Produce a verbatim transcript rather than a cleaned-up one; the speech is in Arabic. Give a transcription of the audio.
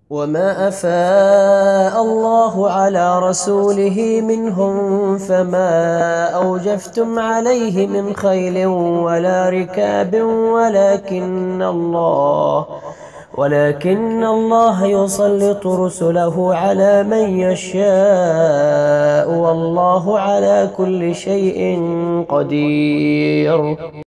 وما أفاء الله على رسوله منهم فما أوجفتم عليه من خيل ولا ركاب ولكن الله ولكن الله يسلط رسله على من يشاء والله على كل شيء قدير.